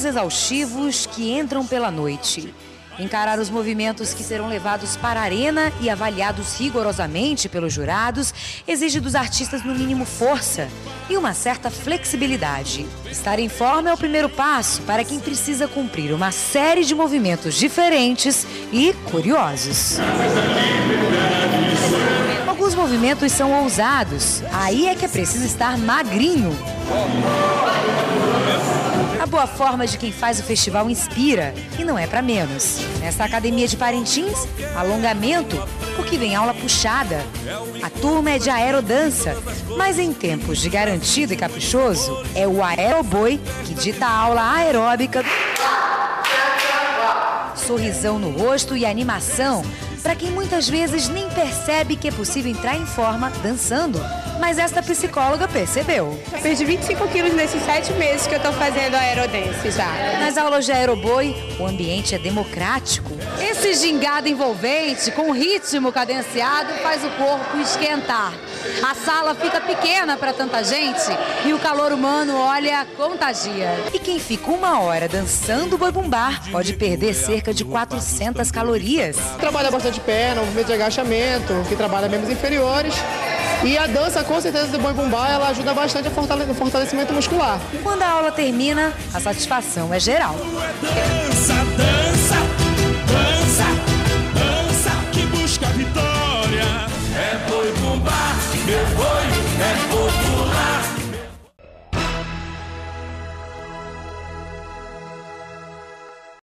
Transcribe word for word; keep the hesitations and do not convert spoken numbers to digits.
exaustivos que entram pela noite. Encarar os movimentos que serão levados para a arena e avaliados rigorosamente pelos jurados exige dos artistas no mínimo força e uma certa flexibilidade. Estar em forma é o primeiro passo para quem precisa cumprir uma série de movimentos diferentes e curiosos. Alguns movimentos são ousados, aí é que é preciso estar magrinho. A boa forma de quem faz o festival inspira, e não é para menos. Nesta academia de Parintins, alongamento, porque vem aula puxada. A turma é de aerodança, mas em tempos de garantido e caprichoso, é o aeroboi que dita a aula aeróbica. Sorrisão no rosto e animação, para quem muitas vezes nem percebe que é possível entrar em forma dançando. Mas esta psicóloga percebeu. Eu perdi vinte e cinco quilos nesses sete meses que eu estou fazendo aerodance já. Nas aulas de aeroboi, o ambiente é democrático. Esse gingado envolvente, com ritmo cadenciado, faz o corpo esquentar. A sala fica pequena para tanta gente e o calor humano, olha, contagia. E quem fica uma hora dançando boi bumbá pode perder cerca de quatrocentas calorias. Trabalha bastante perna, movimento de agachamento, que trabalha membros inferiores. E a dança, com certeza, do boi bumbá, ela ajuda bastante a fortale- no fortalecimento muscular. Quando a aula termina, a satisfação é geral. Dança, dança.